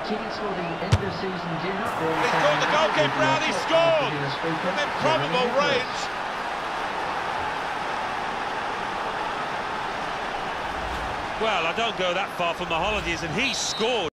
tickets for the end of season dinner. He's caught the goalkeeper out, he scored! From improbable range. Well, I don't go that far from the holidays, and he scored.